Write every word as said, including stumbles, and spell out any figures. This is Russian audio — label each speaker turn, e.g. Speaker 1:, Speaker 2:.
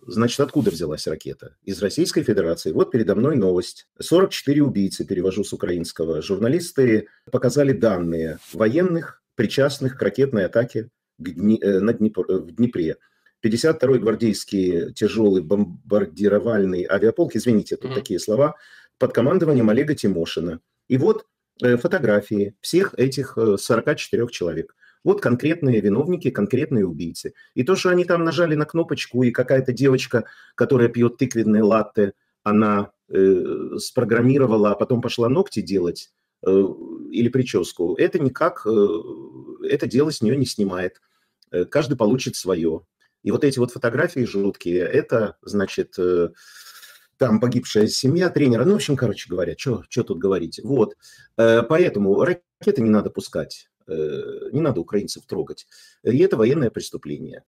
Speaker 1: Значит, откуда взялась ракета? Из Российской Федерации. Вот передо мной новость. сорок четыре убийцы, перевожу с украинского. Журналисты показали данные военных, причастных к ракетной атаке к Дни, на Днепр, в Днепре. пятьдесят второй гвардейский тяжелый бомбардировальный авиаполк, извините, тут
Speaker 2: Мгм.
Speaker 1: такие слова, под командованием Олега Тимошина. И вот э, фотографии всех этих э, сорока четырёх человек. Вот конкретные виновники, конкретные убийцы. И то, что они там нажали на кнопочку, и какая-то девочка, которая пьет тыквенные латте, она э, спрограммировала, а потом пошла ногти делать э, или прическу, это никак, э, это дело с нее не снимает. Э, каждый получит свое. И вот эти вот фотографии жуткие, это, значит, э, там погибшая семья тренера. Ну, в общем, короче говоря, что тут говорить. Вот. Э, поэтому ракеты не надо пускать. Э, не надо украинцев трогать. И это военное преступление.